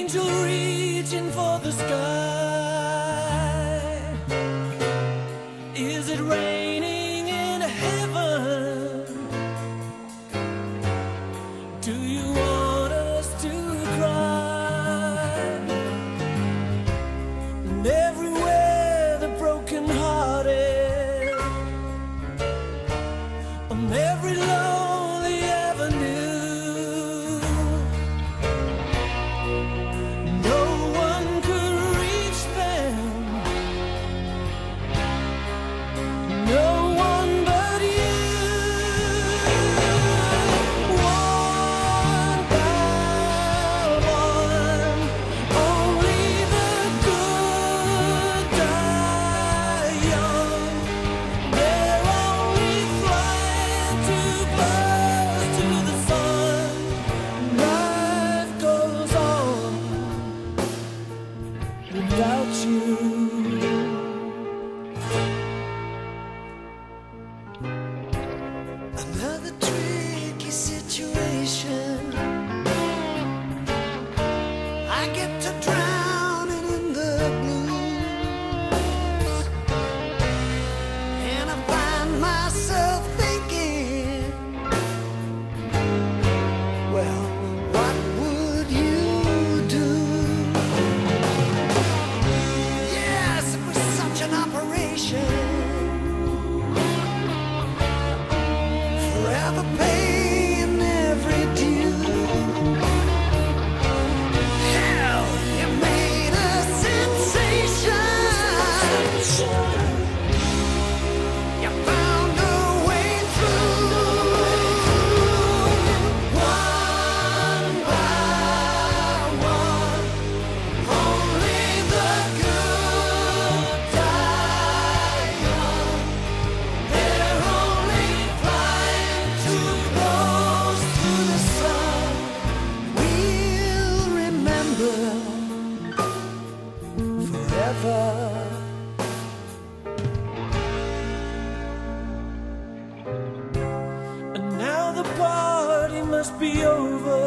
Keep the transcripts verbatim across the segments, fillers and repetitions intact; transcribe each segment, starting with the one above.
angel reaching for the sky. Is it raining in heaven? Do you want us to cry? And everywhere the broken-hearted, on every lonely avenue, no one could reach them, no one but you. One by one, only the good die young. They're only flying too close to the sun. Life goes on without you. Another tricky situation. I get to drowning in the blues, and I find myself thinking, well, what would you do? Yes, it was such an operation, forever paying every due. Hell, you made a sensation. You found a way through. One by one, only the good die young. They're only flying too close to the sun. We'll remember forever. And now the party must be over.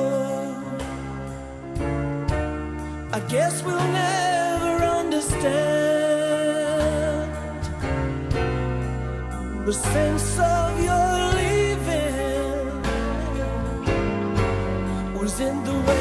I guess we'll never understand the sense of your leaving was in the way